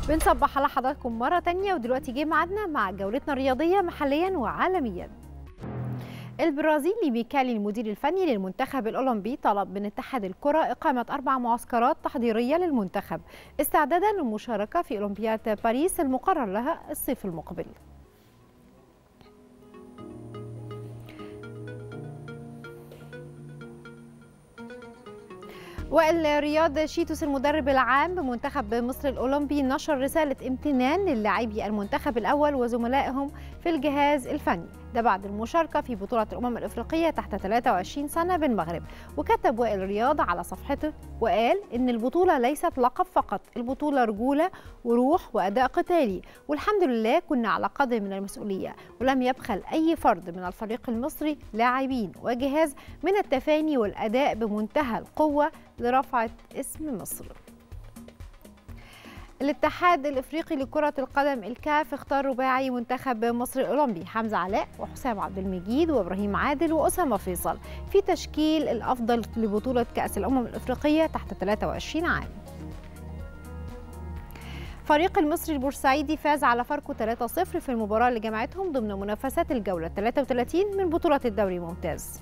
بنصبح على حضراتكم مرة تانية، ودلوقتي جه ميعادنا مع جولتنا الرياضية محليا وعالميا. البرازيلي ميكالي المدير الفني للمنتخب الأولمبي طلب من اتحاد الكرة إقامة 4 معسكرات تحضيرية للمنتخب استعدادا للمشاركة في أولمبياد باريس المقرر لها الصيف المقبل. وائل رياض شيتوس المدرب العام بمنتخب مصر الأولمبي نشر رسالة امتنان للاعبي المنتخب الأول وزملائهم في الجهاز الفني، ده بعد المشاركة في بطولة الأمم الإفريقية تحت 23 سنة بالمغرب. وكتب وائل رياض على صفحته وقال إن البطولة ليست لقب فقط، البطولة رجولة وروح وأداء قتالي، والحمد لله كنا على قدر من المسؤولية، ولم يبخل أي فرد من الفريق المصري لاعبين وجهاز من التفاني والأداء بمنتهى القوة لرفعة اسم مصر. الاتحاد الافريقي لكرة القدم الكاف اختار رباعي منتخب مصر الاولمبي حمزة علاء وحسام عبد المجيد وابراهيم عادل واسامة فيصل في تشكيل الافضل لبطولة كأس الامم الافريقية تحت 23 عام. فريق المصري البورسعيدي فاز على فاركو 3-0 في المباراة اللي جمعتهم ضمن منافسات الجولة 33 من بطولة الدوري الممتاز.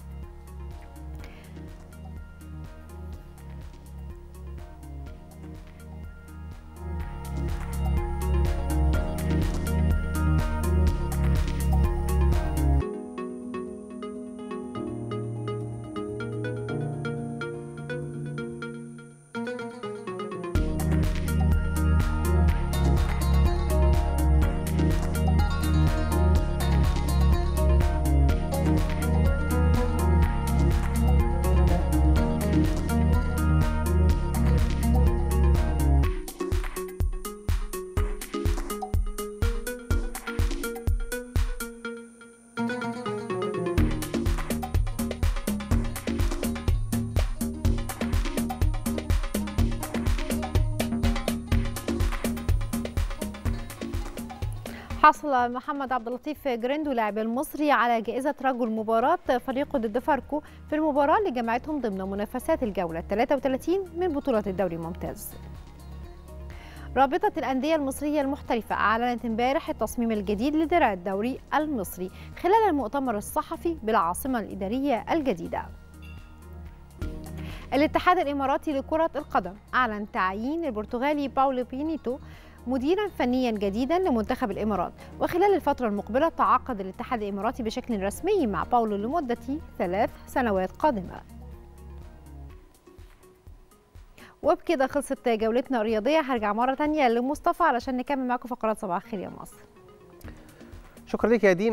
حصل محمد عبد اللطيف جريندو لاعب المصري على جائزة رجل مباراة فريقه ضد فاركو في المباراة اللي جمعتهم ضمن منافسات الجولة 33 من بطولة الدوري الممتاز. رابطة الأندية المصرية المحترفة أعلنت امبارح التصميم الجديد لدرع الدوري المصري خلال المؤتمر الصحفي بالعاصمة الإدارية الجديدة. الاتحاد الإماراتي لكرة القدم أعلن تعيين البرتغالي باولو بينيتو مديرا فنيا جديدا لمنتخب الإمارات، وخلال الفترة المقبلة تعاقد الاتحاد الإماراتي بشكل رسمي مع باولو لمدة 3 سنوات قادمة. وبكده خلصت جولتنا الرياضية. هرجع مرة تانية لمصطفى علشان نكمل معكم فقرات صباح الخير يا مصر. شكرا لك يا دين.